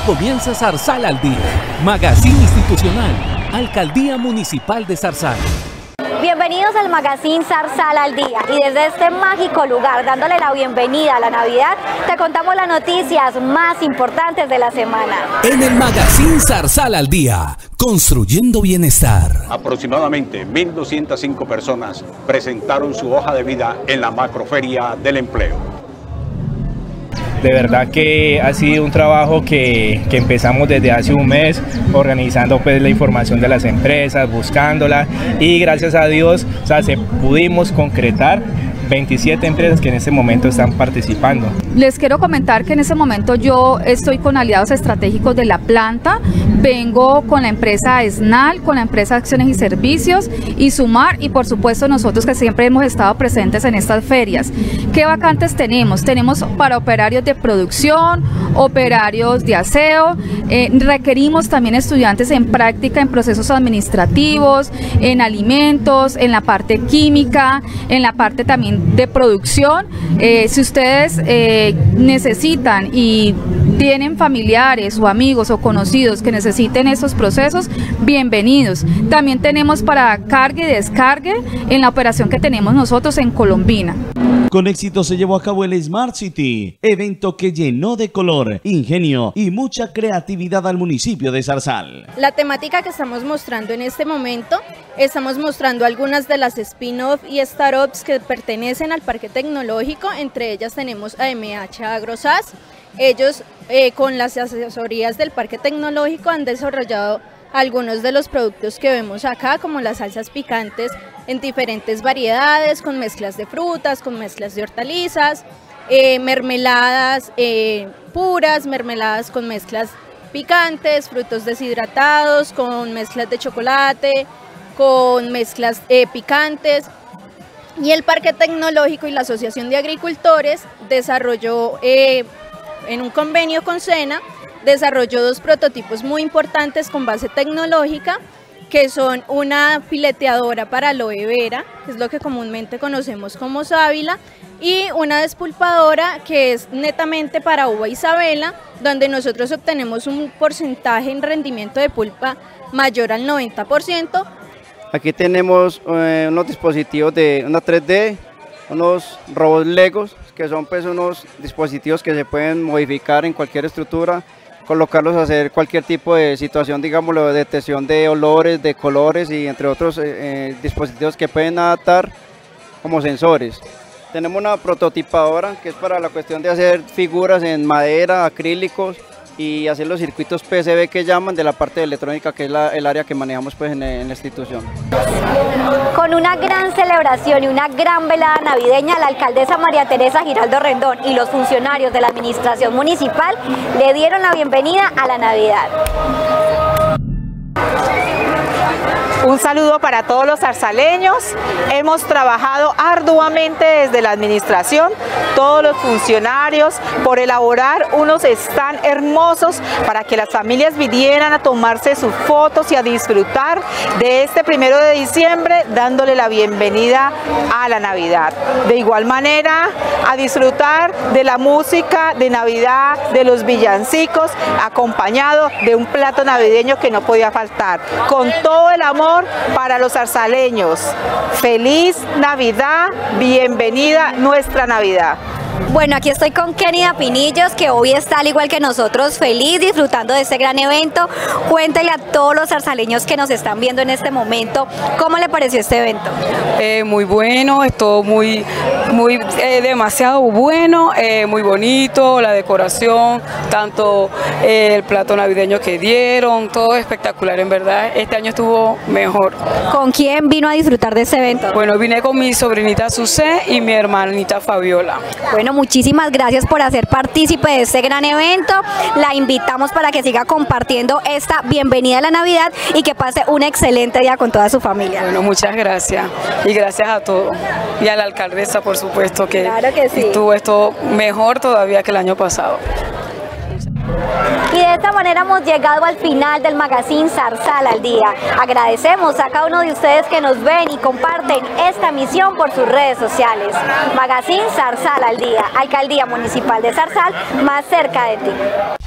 comienza Zarzal al Día, magazine institucional, Alcaldía Municipal de Zarzal. Bienvenidos al magazine Zarzal al Día, y desde este mágico lugar, dándole la bienvenida a la Navidad, te contamos las noticias más importantes de la semana. En el magazine Zarzal al Día, construyendo bienestar. Aproximadamente 1.205 personas presentaron su hoja de vida en la macroferia del empleo. De verdad que ha sido un trabajo que empezamos desde hace un mes, organizando pues la información de las empresas, buscándola, y gracias a Dios, pudimos concretar 27 empresas que en este momento están participando. Les quiero comentar que en este momento yo estoy con aliados estratégicos de la planta, vengo con la empresa ESNAL, con la empresa Acciones y Servicios y Sumar, y por supuesto nosotros que siempre hemos estado presentes en estas ferias. ¿Qué vacantes tenemos? Tenemos para operarios de producción, operarios de aseo, requerimos también estudiantes en práctica en procesos administrativos, en alimentos, en la parte química, en la parte también de producción. Si ustedes necesitan y tienen familiares o amigos o conocidos que necesiten estos procesos, bienvenidos. También tenemos para carga y descargue en la operación que tenemos nosotros en Colombina. Con éxito se llevó a cabo el Smart City, evento que llenó de color, ingenio y mucha creatividad al municipio de Zarzal. La temática que estamos mostrando en este momento, estamos mostrando algunas de las spin-off y startups que pertenecen al Parque Tecnológico. Entre ellas tenemos a MH AgroSas. Ellos con las asesorías del Parque Tecnológico han desarrollado algunos de los productos que vemos acá, como las salsas picantes en diferentes variedades, con mezclas de frutas, con mezclas de hortalizas, mermeladas puras, mermeladas con mezclas picantes, frutos deshidratados, con mezclas de chocolate, con mezclas picantes. Y el Parque Tecnológico y la Asociación de Agricultores desarrolló, en un convenio con SENA, desarrolló dos prototipos muy importantes con base tecnológica, que son una fileteadora para aloe vera, que es lo que comúnmente conocemos como sábila, y una despulpadora que es netamente para uva Isabela, donde nosotros obtenemos un porcentaje en rendimiento de pulpa mayor al 90%. Aquí tenemos unos dispositivos de una 3D, unos robots Legos, que son pues unos dispositivos que se pueden modificar en cualquier estructura, colocarlos a hacer cualquier tipo de situación, digámoslo, de detección de olores, de colores y entre otros dispositivos que pueden adaptar como sensores. Tenemos una prototipadora que es para la cuestión de hacer figuras en madera, acrílicos y hacer los circuitos PCB que llaman de la parte de electrónica, que es el área que manejamos pues en la institución. Con una gran celebración y una gran velada navideña, la alcaldesa María Teresa Giraldo Rendón y los funcionarios de la administración municipal le dieron la bienvenida a la Navidad. Un saludo para todos los zarzaleños. Hemos trabajado arduamente desde la administración, todos los funcionarios, por elaborar unos stands hermosos para que las familias vinieran a tomarse sus fotos y a disfrutar de este 1 de diciembre, dándole la bienvenida a la Navidad. De igual manera, a disfrutar de la música de Navidad, de los villancicos, acompañado de un plato navideño que no podía faltar, con todo el amor para los zarzaleños. Feliz Navidad, bienvenida nuestra Navidad. Bueno, aquí estoy con Kennida Pinillos, que hoy está al igual que nosotros, feliz, disfrutando de este gran evento. Cuéntale a todos los zarzaleños que nos están viendo en este momento, ¿cómo le pareció este evento? Muy bueno, estuvo demasiado bueno, muy bonito, la decoración, tanto el plato navideño que dieron, todo espectacular, en verdad. Este año estuvo mejor. ¿Con quién vino a disfrutar de este evento? Bueno, vine con mi sobrinita Susé y mi hermanita Fabiola. Bueno, muchísimas gracias por hacer partícipe de este gran evento. La invitamos para que siga compartiendo esta bienvenida a la Navidad y que pase un excelente día con toda su familia. Bueno, muchas gracias. Y gracias a todos. Y a la alcaldesa, por supuesto, que, claro que sí, estuvo esto mejor todavía que el año pasado. Y de esta manera hemos llegado al final del magazine Zarzal al Día. Agradecemos a cada uno de ustedes que nos ven y comparten esta emisión por sus redes sociales. Magazine Zarzal al Día, Alcaldía Municipal de Zarzal, más cerca de ti.